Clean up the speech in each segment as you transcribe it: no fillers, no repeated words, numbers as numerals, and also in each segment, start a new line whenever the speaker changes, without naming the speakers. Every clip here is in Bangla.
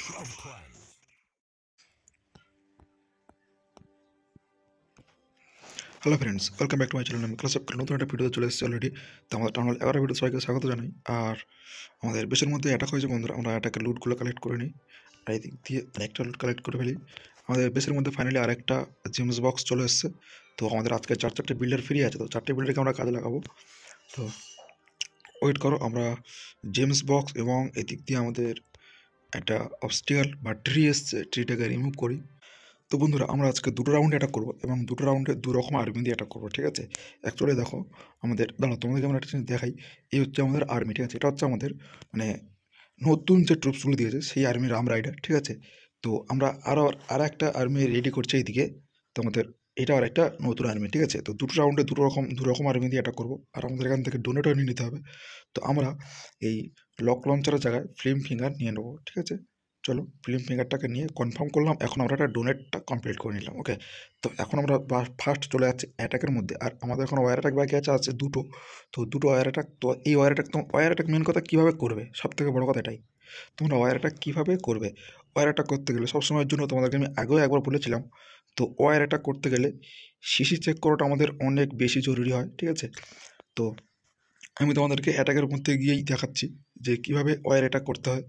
Hello friends, welcome back to my channel. আমি ক্লাস অফ নতুন একটা ভিডিও চলে এসেছি অলরেডি। তো আমাদের টাউন হল 11 ভিডিও সবাইকে স্বাগত জানাই। আর আমাদের বেশের মধ্যে অ্যাটাক হয়েছে বন্ধুরা, আমরা অ্যাটাকের লুটগুলো কালেক্ট করে নিই আর এই দিক দিয়ে একটা লুট কালেক্ট করে ফেলি। আমাদের বেশের মধ্যে ফাইনালি আরেকটা জেমস বক্স চলে এসছে। তো আমাদের আজকে চারটে বিল্ডার ফ্রি আছে, তো চারটে বিল্ডারকে আমরা কাজে লাগাবো। তো ওয়েট করো, আমরা জেমস বক্স এবং এদিক দিয়ে আমাদের একটা অবস্টিকাল বা ট্রি এসছে, ট্রিটাকে রিমুভ করি। তো বন্ধুরা, আমরা আজকে দুটো রাউন্ডে অ্যাটাক করবো এবং দুটো রাউন্ডে দু রকম আর্মি দিয়ে অ্যাটাক করবো, ঠিক আছে? অ্যাকচুয়ালি দেখো, আমাদের দাঁড়াও তোমাদেরকে আমরা একটা জিনিস দেখাই। এই হচ্ছে আমাদের আর্মি, ঠিক আছে? এটা হচ্ছে আমাদের মানে নতুন যে ট্রুপসগুলো দিয়েছে সেই আর্মি রাম রাইডার, ঠিক আছে? তো আমরা আর একটা আর্মি রেডি করছি এইদিকে। তো আমাদের এটা আর একটা নতুন আর্মি, ঠিক আছে? তো দুটো রাউন্ডে দু রকম আর্মি দিয়ে অ্যাটাক করবো আর আমাদের এখান থেকে ডোনেটও নিয়ে নিতে হবে। তো আমরা এই লক লঞ্চারের জায়গায় ফ্লেম ফিঙ্গার নিয়ে নেবো, ঠিক আছে? চলো, ফিল্ম ফিঙ্গারটাকে নিয়ে কনফার্ম করলাম। এখন আমরা একটা ডোনেটটা কমপ্লিট করে নিলাম, ওকে? তো এখন আমরা ফার্স্ট চলে যাচ্ছি অ্যাটাকের মধ্যে। আর আমাদের এখন ওয়ার অ্যাটাক বাকি আছে দুটো। তো দুটো ওয়ার অ্যাটাক, তো এই ওয়ার অ্যাটাক মেন কথা কীভাবে করবে, সব থেকে বড়ো কথা এটাই। তোমরা ওয়ার অ্যাটাক কীভাবে করবে? ওয়ার অ্যাটাক করতে গেলে সবসময়ের জন্য তোমাদেরকে আমি আগেও একবার বলেছিলাম, তো ওয়ার অ্যাটাক করতে গেলে সিসি চেক করাটা আমাদের অনেক বেশি জরুরি হয়, ঠিক আছে? তো আমি তোমাদেরকে অ্যাটাকের মধ্যে গিয়েই দেখাচ্ছি যে কীভাবে ওয়ার অ্যাটাক করতে হয়।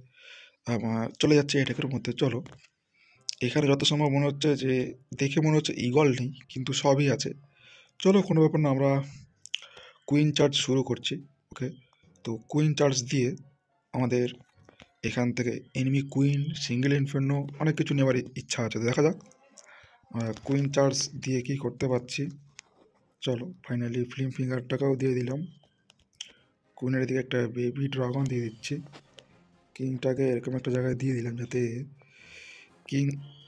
চলে যাচ্ছে এটাকের মধ্যে। চলো, এখানে যত সম্ভব মনে হচ্ছে যে দেখে মনে হচ্ছে ইগল নেই, কিন্তু সবই আছে। চলো, কোনো ব্যাপার না, আমরা কুইন চার্জ শুরু করছি, ওকে? তো কুইন চার্জ দিয়ে আমাদের এখান থেকে এনিমি কুইন, সিঙ্গেল ইনফার্নো অনেক কিছু নেওয়ার ইচ্ছা আছে, দেখা যাক কুইন চার্জ দিয়ে কি করতে পারছি। চলো, ফাইনালি ফিল্ম ফিঙ্গারটাকেও দিয়ে দিলাম। কুইনের দিকে একটা বেবি ড্রাগন দিয়ে দিচ্ছি। কিংটাকে এরকম একটা জায়গায় দিয়ে দিলাম যাতে কিং,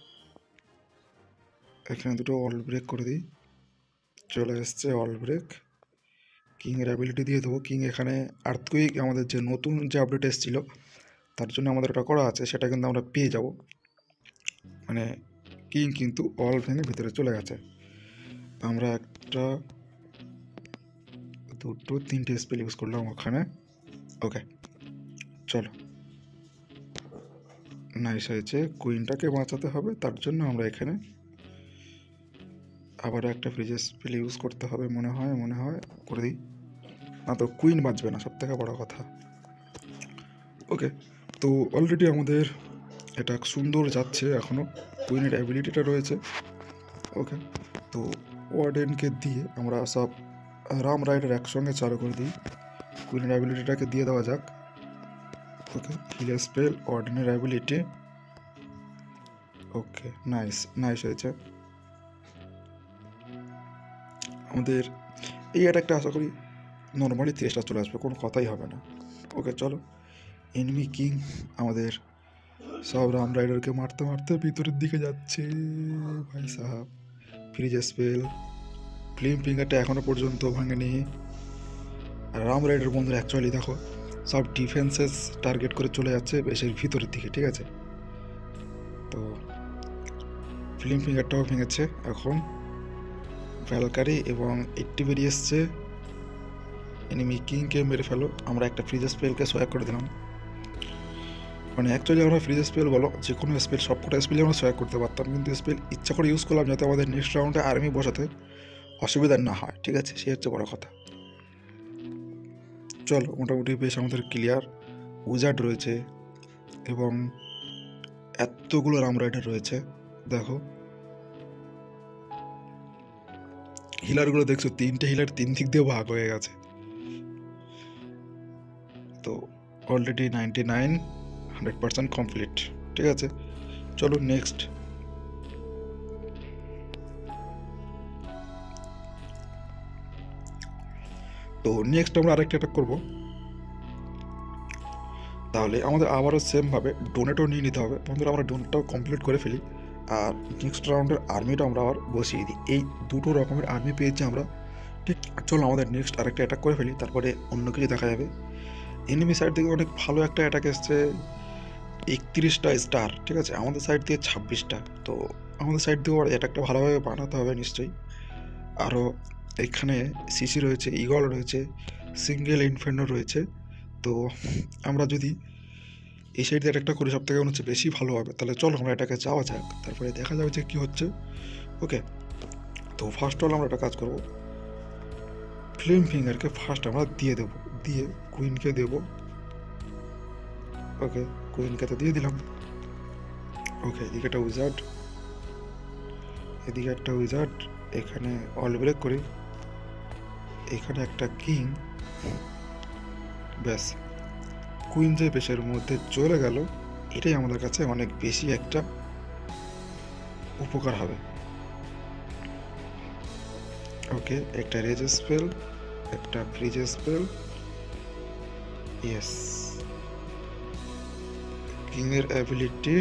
এখানে দুটো অল ব্রেক করে দিই। চলে এসছে অল ব্রেক। কিংয়ের অ্যাবিলিটি দিয়ে দেবো। কিং এখানে আর্থকুইক, আমাদের যে নতুন যে আপডেট এসেছিলো তার জন্য আমাদের ওটা করা আছে, সেটা কিন্তু আমরা পেয়ে যাব। মানে কিং কিন্তু অল ভেঙে ভিতরে চলে গেছে। আমরা একটা দুটো তিনটে স্পেল ইউজ করলাম ওখানে, ওকে? চলো, নাইস হয়েছে। কুইনটাকে বাঁচাতে হবে, তার জন্য আমরা এখানে আবার একটা ফ্রিজের স্পেল ইউজ করতে হবে মনে হয় করে দিই। না তো কুইন বাঁচবে না, সব থেকে বড়ো কথা, ওকে? তো অলরেডি আমাদের এটা সুন্দর যাচ্ছে এখনও, কুইনের অ্যাবিলিটিটা রয়েছে, ওকে? তো ওয়ার্ডেনকে দিয়ে আমরা সব রাম রাইডার একসঙ্গে চালু করে দিই। কুইনের অ্যাবিলিটিটাকে দিয়ে দেওয়া যাক, ওকে? হিলের স্পেল, ওয়ার্ডেনের অ্যাবিলিটি, ওকে, নাইস হয়েছে। আমাদের এই অ্যাটাকটা আশা করি নর্মালি 30টা চলে আসবে, কোনো কথাই হবে না, ওকে? চলো, এনিমি কিং আমাদের সব রাম রাইডারকে মারতে মারতে ভিতরের দিকে যাচ্ছে, ভাই সাহাব। ফ্রিজ স্পেল, ফিল্ম ফিঙ্গারটা এখনও পর্যন্ত ভাঙেনি। আর রাম রাইডার বন্ধুরা অ্যাকচুয়ালি দেখো সব ডিফেন্সেস টার্গেট করে চলে যাচ্ছে বেশের ভিতরের দিকে, ঠিক আছে? তো ফিল্ম ফিঙ্গারটাও ভেঙেছে। এখন ভ্যালকারি এবং 80 বেরিয়ে এসছে। এনিমি কিংকে মেরে ফেলো। আমরা একটা ফ্রিজ স্পেলকে সোয়াগ করে দিলাম। মানে অ্যাকচুয়ালি আমরা ফ্রিজ স্পেল বলো, যে কোনো স্পেল, সব কটা স্পেলে আমরা সোয়াগ করতে পারতাম, কিন্তু স্পেল ইচ্ছা করে ইউজ করলাম যাতে আমাদের নেক্সট রাউন্ডে আর্মি বসাতে অসুবিধা না হয়, ঠিক আছে? সে হচ্ছে বড় কথা। চলো, মোটামুটি বেশ আমাদের ক্লিয়ার। উজার্ড রয়েছে এবং এতগুলো রাম রাইডার রয়েছে, দেখো হিলারগুলো দেখছো, 3টে হিলার 3 দিক দিয়ে ভাগ হয়ে গেছে। তো অলরেডি 100% কমপ্লিট, ঠিক আছে? চলো নেক্সট। তো নেক্সট আমরা আরেকটা অ্যাটাক করবো, তাহলে আমাদের আবারও সেমভাবে ডোনেটও নিয়ে নিতে হবে। বন্ধুরা, আমরা ডোনেটটাও কমপ্লিট করে ফেলি আর নেক্সট রাউন্ডের আর্মিটা আমরা আবার বসিয়ে দিই। এই দুটো রকমের আর্মি পেয়েছি আমরা, ঠিক? চলো, আমাদের নেক্সট আরেকটা অ্যাটাক করে ফেলি, তারপরে অন্য কিছু দেখা যাবে। এনিমি সাইড থেকে অনেক ভালো একটা অ্যাটাক এসছে, 31টা স্টার, ঠিক আছে? আমাদের সাইড দিয়ে 26টা। তো আমাদের সাইড দিয়েও অ্যাটাকটা ভালোভাবে বানাতে হবে নিশ্চয়ই। আরও এখানে সিসি রয়েছে, ইগল রয়েছে, সিঙ্গেল ইনফার্নো রয়েছে। তো আমরা যদি এই সাইড দিয়ে একটা করে সব থেকে মনে হচ্ছে বেশি ভালো হবে। তাহলে চলো আমরা এটাকে যাওয়া যাক, তারপরে দেখা যাবে যে কী হচ্ছে। ওকে, তো ফার্স্ট অল আমরা একটা কাজ করবো, ফ্লেম ফিঙ্গারকে ফার্স্ট আমরা দিয়ে দেবো, দিয়ে কুইনকে দেবো। ওকে, কুইনকে তো দিয়ে দিলাম। ওকে, এদিকে একটা উইজার্ড, এদিকে একটা উইজার্ড, এখানে অল ব্রেক করি, এখানে একটা কিং। ব্যাস, কুইন যে পেশের মধ্যে চলে গেল, এটাই আমাদের কাছে অনেক বেশি একটা উপকার হবে। ওকে, একটা রেজ স্পেল, একটা ফ্রিজ স্পেল, ইয়েস, কিংয়ের অ্যাবিলিটি,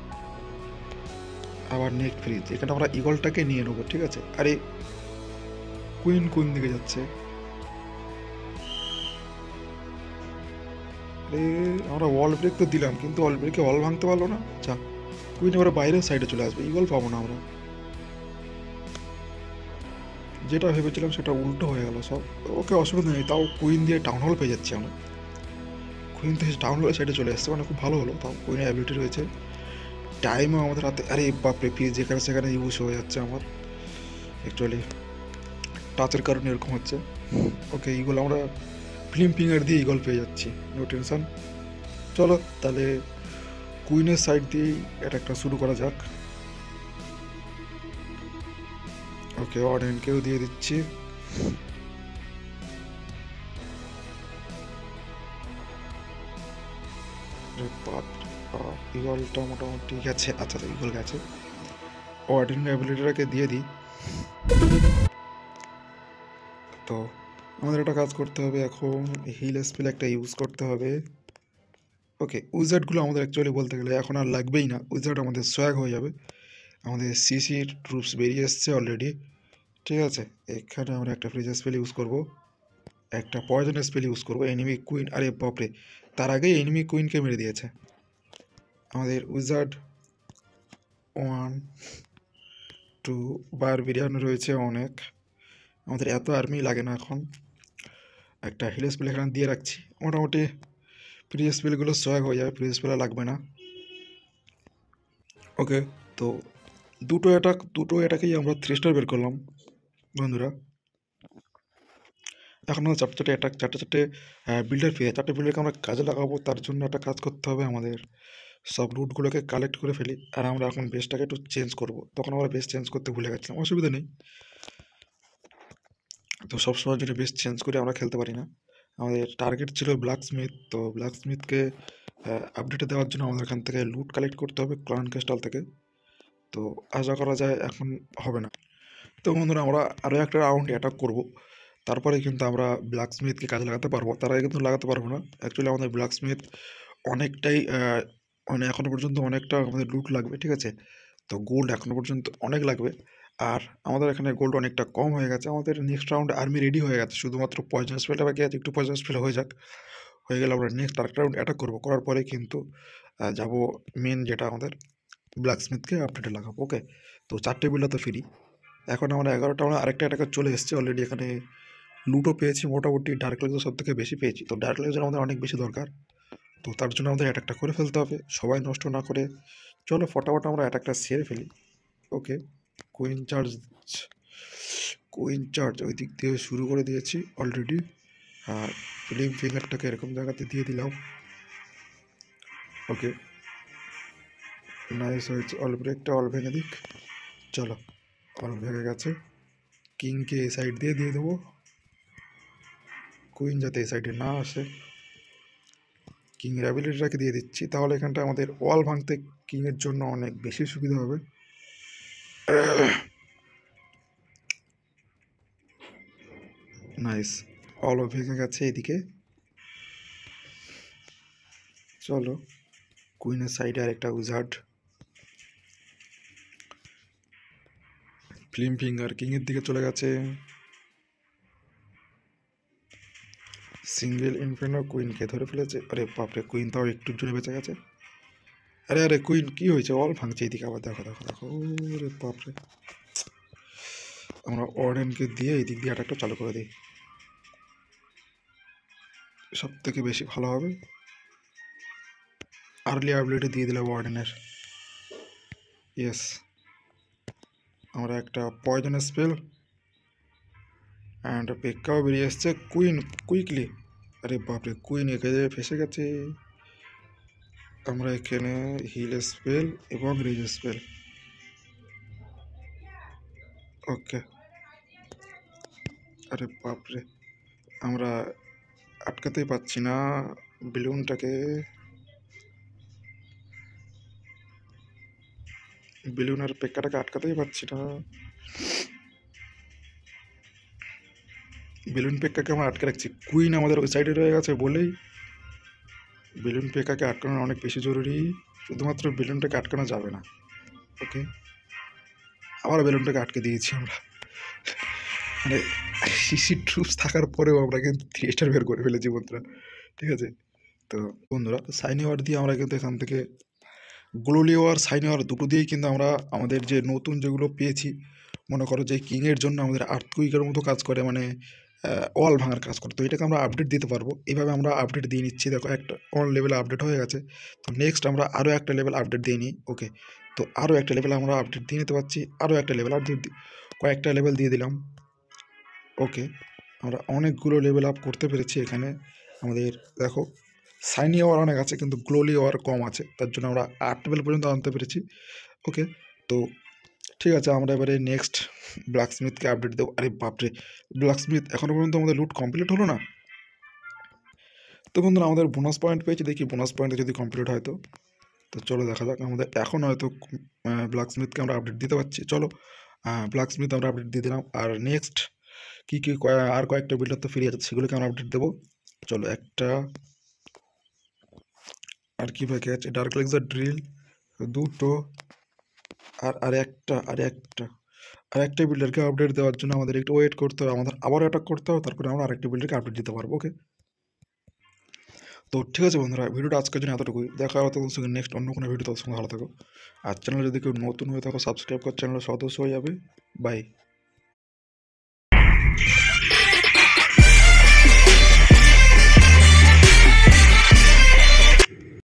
আবার নেক ফ্রিজ। এখানে আমরা ইগলটাকে নিয়ে নেবো, ঠিক আছে। আরে কুইন কুইন দিকে যাচ্ছে, আরে আমরা ওয়াল ব্রেক তো দিলাম, কিন্তু ওয়াল ব্রেকে ওয়াল ভাঙতে পারলো না। আচ্ছা, কুইন এবার বাইরের সাইডে চলে আসবে, ইগল পাবো না আমরা। যেটা ভেবেছিলাম সেটা উল্টো হয়ে গেল সব। ওকে, অসুবিধা নেই, তাও কুইন দিয়ে টাউন হল পেয়ে যাচ্ছি আমরা। কুইন থেকে টাউন হলের সাইডে চলে আসছে, মানে খুব ভালো হলো। তাও কুইনের অ্যাবিলিটি রয়েছে, টাইমও আমাদের হাতে। আরে বাপরে, ফ্রিজ যেখানে সেখানে ইউজ হয়ে যাচ্ছে আমার, অ্যাকচুয়ালি টাচের কারণে এরকম হচ্ছে। ওকে, ইগল আমরা ফিল্ম ফিঙ্গার দিয়ে ইগল পেয়ে যাচ্ছি, নো টেনশন। চলো তাহলে কুইনের সাইড দিয়েই অ্যাটাকটা শুরু করা যাক। ওকে, অরেনকেও দিয়ে দিচ্ছি। ইগলটা মোটামুটি গেছে। আচ্ছা, ইগল গেছে, অর্ডিন অ্যাবিলিটিটাকে দিয়ে দিই। তো আমাদের একটা কাজ করতে হবে, এখন হিল স্পেল একটা ইউজ করতে হবে। ওকে, উইজার্ডগুলো আমাদের অ্যাকচুয়ালি বলতে গেলে এখন আর লাগবেই না, উইজার্ড আমাদের সোয়াগ হয়ে যাবে। আমাদের সিসির ট্রুপস বেরিয়ে এসছে অলরেডি, ঠিক আছে। এখানে আমরা একটা ফ্রিজ স্পেল ইউজ করব, একটা পয়জন স্পেল ইউজ করবো, এনিমি কুইন। আরে বাপরে, তার আগেই এনিমি কুইনকে মেরে দিয়েছে আমাদের উইজার্ড। 1 2 বারবেরিয়ান রয়েছে অনেক, আমাদের এত আর্মি লাগে না এখন। একটা হিল স্পেল এখানে দিয়ে রাখছি, মোটামুটি প্রি স্পেলগুলো সোয়াগ হয়ে যাবে, প্রি স্পেল লাগবে না। ওকে, তো দুটো অ্যাটাকেই আমরা 3 স্টার বের করলাম বন্ধুরা। এখন আমরা চারটে বিল্ডার পেয়ে, 4টে বিল্ডারকে আমরা কাজে লাগাবো। তার জন্য একটা কাজ করতে হবে, আমাদের সব রুটগুলোকে কালেক্ট করে ফেলি। আর আমরা এখন বেসটাকে একটু চেঞ্জ করব, তখন আমরা বেস চেঞ্জ করতে ভুলে গেছিলাম, অসুবিধা নেই। তো সবসময় যদি বেস চেঞ্জ করে আমরা খেলতে পারি না। আমাদের টার্গেট ছিল ব্ল্যাক স্মিথ, তো ব্ল্যাক স্মিথকে আপডেটে দেওয়ার জন্য আমাদের এখান থেকে লুট কালেক্ট করতে হবে ক্লান ক্যাস্টাল থেকে। তো আশা করা যায় এখন হবে না। তো বন্ধুরা, আমরা আরও একটা রাউন্ড অ্যাটাক করব, তারপরে কিন্তু আমরা ব্ল্যাক স্মিথকে কাজে লাগাতে পারবো। তার আগে কিন্তু লাগাতে পারবো না, অ্যাকচুয়ালি আমাদের ব্ল্যাক স্মিথ অনেকটাই মানে এখনও পর্যন্ত অনেকটা আমাদের লুট লাগবে, ঠিক আছে। তো গোল্ড এখনও পর্যন্ত অনেক লাগবে, আর আমাদের এখানে গোল্ড অনেকটা কম হয়ে গেছে। আমাদের নেক্সট রাউন্ডে আর্মি রেডি হয়ে গেছে, শুধুমাত্র পয়জন স্পেলটা বাকি আছে, একটু পয়জন স্পেল হয়ে যাক, হয়ে গেলে আমরা নেক্সট আরেকটা রাউন্ড অ্যাটাক করবো, করার পরে কিন্তু যাব মেন যেটা আমাদের ব্ল্যাক স্মিথকে আপডেটে লাগাবো। ওকে, তো 4টে বিল্ডার তো ফ্রি। এখন আমরা 11টা, আমরা আরেকটা অ্যাটাকার চলে এসেছে অলরেডি। এখানে লুটও পেয়েছি মোটামুটি, ডার্ক লেজার সব থেকে বেশি পেয়েছি। তো ডার্ক লেজার আমাদের অনেক বেশি দরকার, তো তার জন্য আমাদের অ্যাটাকটা করে ফেলতে হবে, সবাই নষ্ট না করে। চলো ফটাফট আমরা অ্যাটাকটা সেরে ফেলি। Okay, queen charge, queen charge ওই দিক দিয়ে শুরু করে দিয়েছি অলরেডি। আর ফিলিং ফিঙ্গারটাকে এরকম জায়গাতে দিয়ে দিলাম। ওকে, নাইস হয়েছে, অল ব্রেকটা অল ভেঙে দিক। চলো, অল ভেঙে গেছে, কিংকে এই সাইড দিয়ে দিয়ে দেবো, কুইন যাতে এই সাইডে না আসে। কিংয়ের অ্যাবিলিটিটাকে দিয়ে দিচ্ছি, তাহলে এখানটা আমাদের ওয়াল ভাঙতে কিংয়ের জন্য অনেক বেশি সুবিধা হবে। নাইস, অলও ভেঙে গেছে এদিকে। চলো, কুইনের সাইডে আরেকটা উইজার্ড, ফিল্ম ফিঙ্গার কিংয়ের দিকে চলে গেছে। সিঙ্গেল ইনফার্নো কুইনকে ধরে ফেলেছে। আরে বাপরে, কুইন তাও একটুর জন্য বেঁচে গেছে। আরে আরে কুইন কি হয়েছে, অল ভাঙছে এদিকে আবার, দেখো দেখো দেখো, আরে বাপরে। আমরা অর্ডেনকে দিয়ে এই দিক দিয়ে অ্যাটাকটা চালু করে দিই, সব থেকে বেশি ভালো হবে। আর্লি অ্যাবিলিটি দিয়ে দিলাম ওয়ার্ডেনের। ইয়েস, আমরা একটা পয়জন স্পেল অ্যান্ড পেক্কাও বেরিয়ে এসছে। কুইন কুইকলি, আরে বাপরে কুইন এখানে ফেসে গেছে। আমরা এখানে হিল স্পেল এবং রিজ স্পেল। ওকে, আরে বাপরে আমরা আটকাতেই পাচ্ছি না বেলুনটাকে। বেলুন আর পেক্কাটাকে আটকাতেই পাচ্ছি না। বেলুন পেক্কাকে আমরা আটকে রাখছি, কুইন আমাদের ওই সাইডে রয়ে গেছে বলেই বেলুন পেক্কাকে আটকানো অনেক বেশি জরুরি। শুধুমাত্র বেলুনটাকে আটকানো যাবে না। ওকে, আবার বেলুনটাকে আটকে দিয়েছি আমরা। মানে সিসি ট্রুপস থাকার পরেও আমরা কিন্তু 3 স্টার বের করে ফেলেছি বন্ধুরা। ঠিক আছে, তো বন্ধুরা সাইনি ওয়ার দিয়ে আমরা কিন্তু এখান থেকে গ্লোলি ওয়ার সাইনি ওয়ার দুটো দিয়েই কিন্তু আমরা আমাদের যে নতুন যেগুলো পেয়েছি, মনে করো যে কিংয়ের জন্য আমাদের আর্থকুইকের মতো কাজ করে, মানে ওয়াল ভাঙার কাজ করে, তো এটাকে আমরা আপডেট দিতে পারবো। এইভাবে আমরা আপডেট দিয়ে নিচ্ছি। দেখো একটা অল লেভেল আপডেট হয়ে গেছে। তো নেক্সট আমরা আরও একটা লেভেল আপডেট দিয়ে নিই। ওকে, তো আরও একটা লেভেল আমরা আপডেট দিয়ে নিতে পারছি। আরও একটা লেভেল আপডেট কয়েকটা লেভেল দিয়ে দিলাম। ওকে, আমরা অনেকগুলো লেভেল আপ করতে পেরেছি এখানে। আমাদের দেখো সাইনি ওয়ার অনেক আছে কিন্তু গ্লোলি ওয়ার কম আছে, তার জন্য আমরা 8 লেভেল পর্যন্ত আনতে পেরেছি। ওকে, তো ঠিক আছে, আমরা এবারে নেক্সট ব্ল্যাকস্মিথকে আপডেট দেবো। আরে বাপরে, ব্ল্যাকস্মিথ এখনও পর্যন্ত আমাদের লুট কমপ্লিট হলো না। তো বন্ধুরা আমাদের বোনাস পয়েন্ট পেয়েছি, দেখি বোনাস পয়েন্টে যদি কমপ্লিট হয় তো চলো দেখা যাক। আমাদের এখন হয়তো ব্ল্যাকস্মিথকে আমরা আপডেট দিতে পারছি। চলো ব্ল্যাকস্মিথ আমরা আপডেট দিয়ে দিলাম। আর নেক্সট কী কী আর কয়েকটা বিল্ডার তো ফ্রি আছে, সেগুলোকে আমরা আপডেট দেবো। চলো একটা আর কি বাকি আছে, ডার্ক লেক্সার ড্রিল দুটো, আর একটা বিল্ডারকে আপডেট দেওয়ার জন্য আমাদের একটু ওয়েট করতে হবে, আমাদের আবার অ্যাটাক করতে হবে, তারপরে আমরা আরেকটা বিল্ডারকে আপডেট দিতে পারবো। ওকে, তো ঠিক আছে বন্ধুরা, ভিডিওটা আজকের জন্য এতটুকুই। দেখা হবে তোমার সঙ্গে নেক্সট অন্য কোনো ভিডিও, তোমার সঙ্গে ভালো থাকো। আর চ্যানেলে যদি কেউ নতুন হয়ে থাকো সাবস্ক্রাইব কর, চ্যানেলের সদস্য হয়ে যাবে। বাই।